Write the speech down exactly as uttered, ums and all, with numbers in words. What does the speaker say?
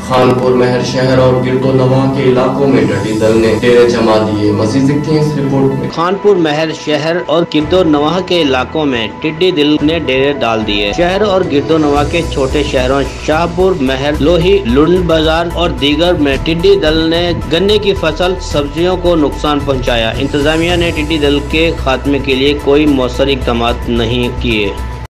खानपुर महर शहर और गिरदोनवा के इलाकों में टिड्डी दल ने डेरे जमा दिए। मजीद देखते हैं इस रिपोर्ट में। खानपुर महर शहर और गिरदोनवा के इलाकों में टिड्डी दल ने डेरे डाल दिए। शहर और गिरदोनवा के छोटे शहरों शाहपुर, महर, लोही, लुंड बाजार और दीगर में टिड्डी दल ने गन्ने की फसल, सब्जियों को नुकसान पहुँचाया। इंतजामिया ने टिड्डी दल के खात्मे के लिए कोई मौसर इकदाम नहीं किए।